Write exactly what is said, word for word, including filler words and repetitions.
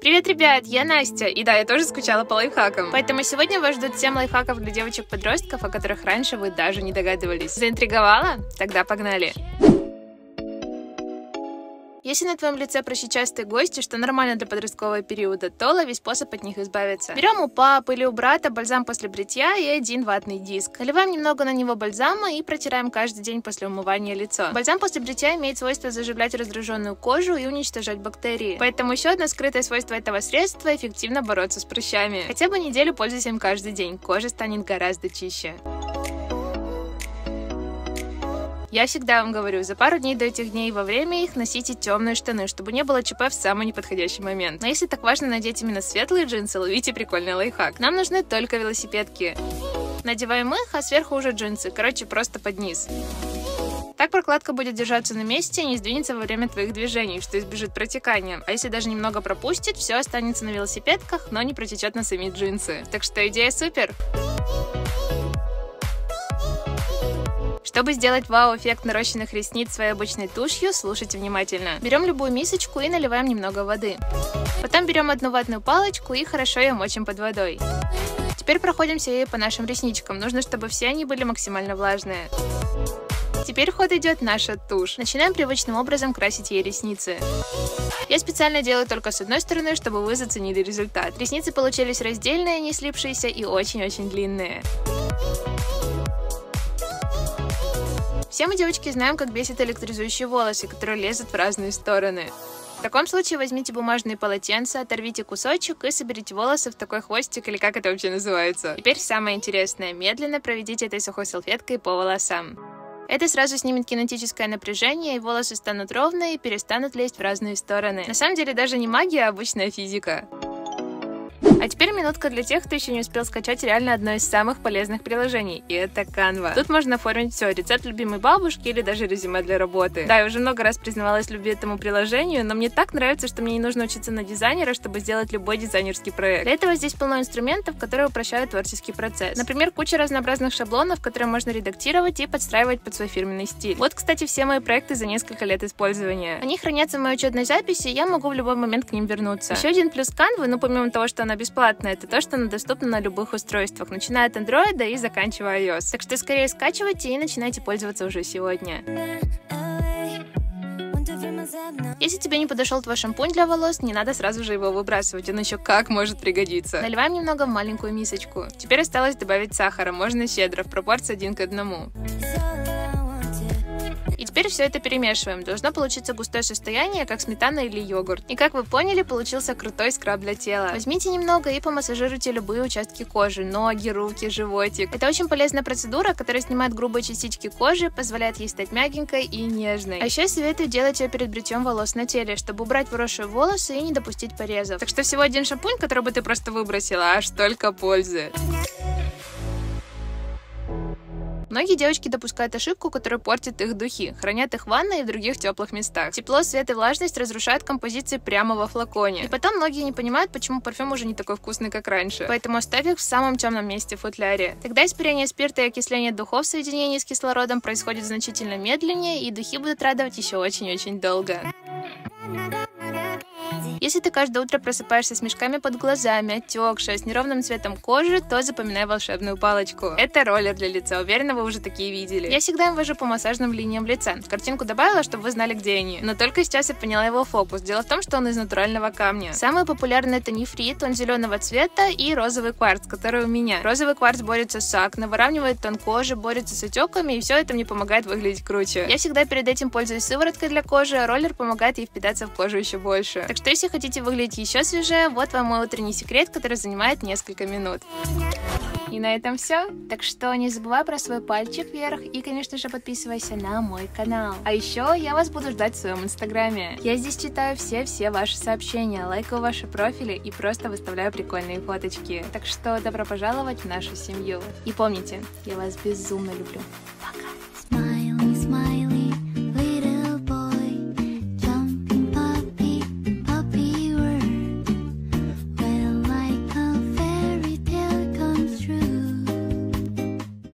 Привет, ребят, я Настя, и да, я тоже скучала по лайфхакам. Поэтому сегодня вас ждут семь лайфхаков для девочек-подростков, о которых раньше вы даже не догадывались. Заинтриговала? Тогда погнали! Если на твоем лице прыщи частые гости, что нормально для подросткового периода, то лови способ от них избавиться. Берем у папы или у брата бальзам после бритья и один ватный диск. Наливаем немного на него бальзама и протираем каждый день после умывания лицо. Бальзам после бритья имеет свойство заживлять раздраженную кожу и уничтожать бактерии. Поэтому еще одно скрытое свойство этого средства – эффективно бороться с прыщами. Хотя бы неделю пользуйся им каждый день, кожа станет гораздо чище. Я всегда вам говорю, за пару дней до этих дней во время их носите темные штаны, чтобы не было ЧП в самый неподходящий момент. Но если так важно надеть именно светлые джинсы, ловите прикольный лайфхак. Нам нужны только велосипедки. Надеваем их, а сверху уже джинсы, короче, просто под низ. Так прокладка будет держаться на месте и не сдвинется во время твоих движений, что избежит протекания. А если даже немного пропустит, все останется на велосипедках, но не протечет на сами джинсы. Так что идея супер! Чтобы сделать вау-эффект нарощенных ресниц своей обычной тушью, слушайте внимательно. Берем любую мисочку и наливаем немного воды. Потом берем одну ватную палочку и хорошо ее мочим под водой. Теперь проходимся ею по нашим ресничкам. Нужно, чтобы все они были максимально влажные. Теперь в ход идет наша тушь. Начинаем привычным образом красить ей ресницы. Я специально делаю только с одной стороны, чтобы вы заценили результат. Ресницы получились раздельные, не слипшиеся и очень-очень длинные. Все мы, девочки, знаем, как бесит электризующие волосы, которые лезут в разные стороны. В таком случае возьмите бумажные полотенца, оторвите кусочек и соберите волосы в такой хвостик, или как это вообще называется. Теперь самое интересное. Медленно проведите этой сухой салфеткой по волосам. Это сразу снимет кинетическое напряжение, и волосы станут ровные и перестанут лезть в разные стороны. На самом деле даже не магия, а обычная физика. А теперь минутка для тех, кто еще не успел скачать реально одно из самых полезных приложений, и это Canva. Тут можно оформить все, рецепт любимой бабушки или даже резюме для работы. Да, я уже много раз признавалась в любви этому приложению, но мне так нравится, что мне не нужно учиться на дизайнера, чтобы сделать любой дизайнерский проект. Для этого здесь полно инструментов, которые упрощают творческий процесс. Например, куча разнообразных шаблонов, которые можно редактировать и подстраивать под свой фирменный стиль. Вот, кстати, все мои проекты за несколько лет использования. Они хранятся в моей учетной записи, и я могу в любой момент к ним вернуться. Еще один плюс Canva, ну помимо того, что она бесплатная, это то, что она доступна на любых устройствах, начиная от Android и заканчивая iOS. Так что скорее скачивайте и начинайте пользоваться уже сегодня. Если тебе не подошел твой шампунь для волос, не надо сразу же его выбрасывать, он еще как может пригодиться. Наливаем немного в маленькую мисочку. Теперь осталось добавить сахара, можно щедро, в пропорции один к одному. И теперь все это перемешиваем. Должно получиться густое состояние, как сметана или йогурт. И как вы поняли, получился крутой скраб для тела. Возьмите немного и помассажируйте любые участки кожи, ноги, руки, животик. Это очень полезная процедура, которая снимает грубые частички кожи, позволяет ей стать мягенькой и нежной. А еще советую делать ее перед бритьем волос на теле, чтобы убрать вросшие волосы и не допустить порезов. Так что всего один шампунь, который бы ты просто выбросила, аж столько пользы. Многие девочки допускают ошибку, которая портит их духи, хранят их в ванной и в других теплых местах. Тепло, свет и влажность разрушают композиции прямо во флаконе. И потом многие не понимают, почему парфюм уже не такой вкусный, как раньше. Поэтому оставь их в самом темном месте в футляре. Тогда испарение спирта и окисление духов в соединении с кислородом происходит значительно медленнее, и духи будут радовать еще очень-очень долго. Если ты каждое утро просыпаешься с мешками под глазами, отекшая, с неровным цветом кожи, то запоминай волшебную палочку. Это роллер для лица, уверена, вы уже такие видели. Я всегда им вожу по массажным линиям лица. Картинку добавила, чтобы вы знали, где они. Но только сейчас я поняла его фокус. Дело в том, что он из натурального камня. Самый популярный это нефрит, он зеленого цвета, и розовый кварц, который у меня. Розовый кварц борется с акне, выравнивает тон кожи, борется с отеками, и все это мне помогает выглядеть круче. Я всегда перед этим пользуюсь сывороткой для кожи, а роллер помогает ей впитаться в кожу еще больше. Так что если хотите выглядеть еще свежее, вот вам мой утренний секрет, который занимает несколько минут. И на этом все. Так что не забывай про свой пальчик вверх и, конечно же, подписывайся на мой канал. А еще я вас буду ждать в своем инстаграме. Я здесь читаю все-все ваши сообщения, лайкаю ваши профили и просто выставляю прикольные фоточки. Так что добро пожаловать в нашу семью. И помните, я вас безумно люблю.